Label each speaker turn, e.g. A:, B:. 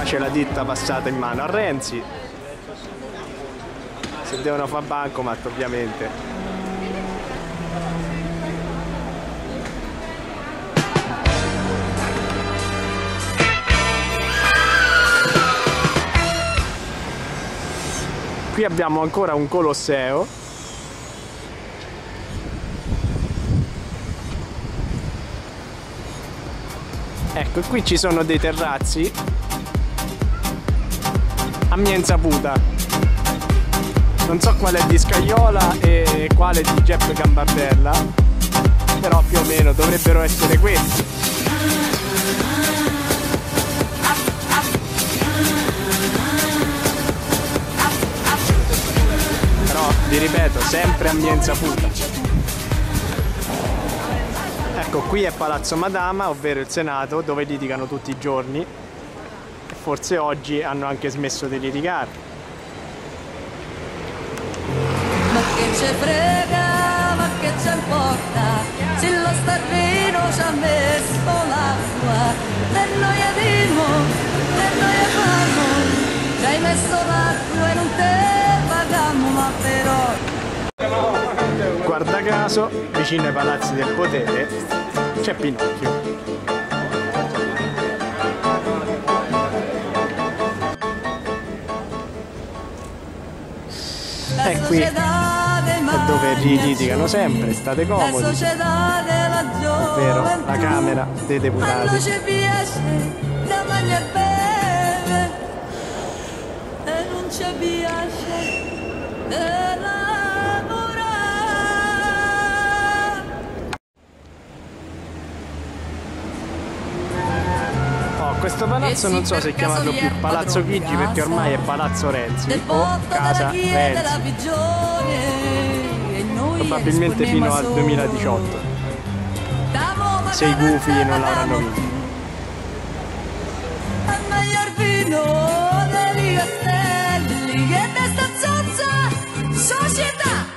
A: c'è la ditta passata in mano a Renzi. Se devono fare bancomat, ovviamente. Qui abbiamo ancora un Colosseo. Ecco, qui ci sono dei terrazzi a mia insaputa. Non so quale è di Scaiola e quale di Jeff Gambardella, però più o meno dovrebbero essere questi. Però vi ripeto, sempre a mia insaputa. Ecco, qui è Palazzo Madama, ovvero il Senato, dove litigano tutti i giorni e forse oggi hanno anche smesso di litigare.
B: Ma che ce frega, ma che ce importa, se lo sterlino ci ha messo l'acqua, per noi adimo, per noi famo, ci hai messo l'acqua e non te pagammo, ma però...
A: Guarda caso, vicino ai palazzi del potere, c'è Pinocchio. E qui è dove litigano sempre, state comodi, ovvero la Camera dei Deputati. Questo palazzo non so se chiamarlo più Palazzo Chigi perché ormai è Palazzo Renzi o Casa Renzi, probabilmente fino al 2018, se i gufi non l'avranno vinto.